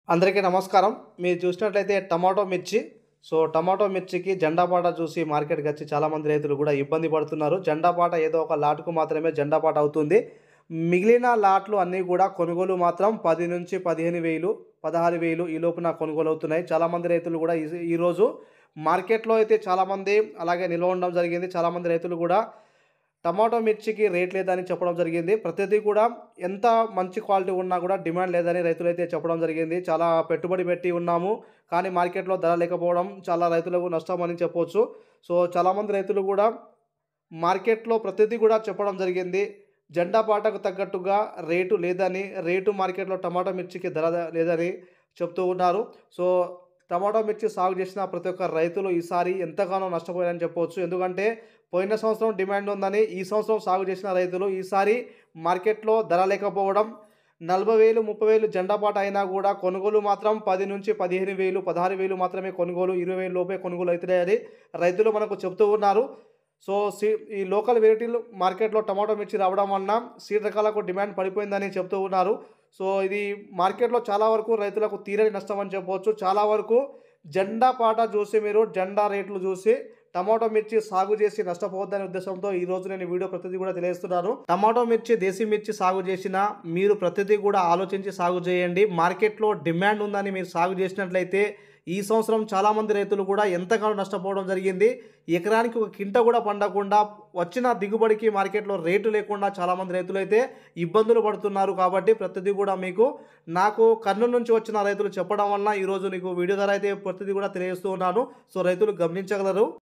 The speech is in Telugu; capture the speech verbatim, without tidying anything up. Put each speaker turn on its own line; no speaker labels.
అందరికీ నమస్కారం. మీరు చూసినట్లయితే టమాటో మిర్చి. సో, టమాటో మిర్చికి జెండా పాట చూసి మార్కెట్‌కి వచ్చి చాలామంది రైతులు కూడా ఇబ్బంది పడుతున్నారు. జెండా పాట ఏదో ఒక లాట్‌కు మాత్రమే జెండా పాట అవుతుంది. మిగిలిన లాట్లు అన్నీ కూడా కొనుగోలు మాత్రం పది నుంచి పదిహేను వేలు, పదహారు వేలు ఈ లోపున కొనుగోలు అవుతున్నాయి. చాలామంది రైతులు కూడా ఈజీ ఈరోజు మార్కెట్‌లో అయితే చాలామంది అలాగే నిల్వ ఉండడం జరిగింది. చాలామంది రైతులు కూడా టమాటో మిర్చికి రేట్ లేదని చెప్పడం జరిగింది. ప్రతిదీ కూడా ఎంత మంచి క్వాలిటీ ఉన్నా కూడా డిమాండ్ లేదని రైతులైతే చెప్పడం జరిగింది. చాలా పెట్టుబడి పెట్టి ఉన్నాము. కానీ మార్కెట్‌లో ధర లేకపోవడం చాలా రైతులకు నష్టమని చెప్పొచ్చు. సో, చాలామంది రైతులు కూడా మార్కెట్‌లో ప్రతిదీ కూడా చెప్పడం జరిగింది. జెండా పాటకు తగ్గట్టుగా రేటు లేదని, రేటు మార్కెట్‌లో టమాటో మిర్చికి ధర లేదని చెప్తూ ఉన్నారు. సో, టమాటో మిర్చి సాగు చేసిన ప్రతి ఒక్క రైతులు ఈసారి ఎంతగానో నష్టపోయారని చెప్పవచ్చు. ఎందుకంటే పోయిన సంవత్సరం డిమాండ్ ఉందని ఈ సంవత్సరం సాగు చేసిన రైతులు ఈసారి మార్కెట్‌లో ధర లేకపోవడం నలభై వేలు, ముప్పై వేలు జెండా పాట అయినా కూడా కొనుగోలు మాత్రం పది నుంచి పదిహేను వేలు, పదహారు వేలు మాత్రమే కొనుగోలు, ఇరవై వేలు లోపే కొనుగోలు అవుతున్నాయని రైతులు మనకు చెప్తూ ఉన్నారు. సో, సీ ఈ లోకల్ వెరైటీలు మార్కెట్‌లో టమాటో మిర్చి రావడం వలన సీడ్ రకాలకు డిమాండ్ పడిపోయిందని చెప్తూ ఉన్నారు. సో, ఇది మార్కెట్‌లో చాలా వరకు రైతులకు తీరని నష్టం అని చెప్పవచ్చు. చాలా వరకు జెండా పాట చూసి మీరు జెండా రేట్లు చూసి టమాటో మిర్చి సాగు చేసి నష్టపోవద్దనే ఉద్దేశంతో ఈరోజు నేను ఈ వీడియో ప్రతిదీ కూడా తెలియజేస్తున్నాను. టమాటో మిర్చి, దేశీ మిర్చి సాగు చేసినా మీరు ప్రతిదీ కూడా ఆలోచించి సాగు చేయండి. మార్కెట్‌లో డిమాండ్ ఉందని మీరు సాగు చేసినట్లయితే ఈ సంవత్సరం చాలామంది రైతులు కూడా ఎంతగానో నష్టపోవడం జరిగింది. ఎకరానికి ఒక కింట కూడా పండకుండా వచ్చిన దిగుబడికి మార్కెట్‌లో రేటు లేకుండా చాలామంది రైతులైతే ఇబ్బందులు పడుతున్నారు. కాబట్టి ప్రతిదీ కూడా మీకు నాకు కర్నూలు నుంచి వచ్చిన రైతులు చెప్పడం వలన ఈరోజు నీకు వీడియో ద్వారా అయితే ప్రతిదీ కూడా తెలియజేస్తూ ఉన్నాను. సో, రైతులు గమనించగలరు.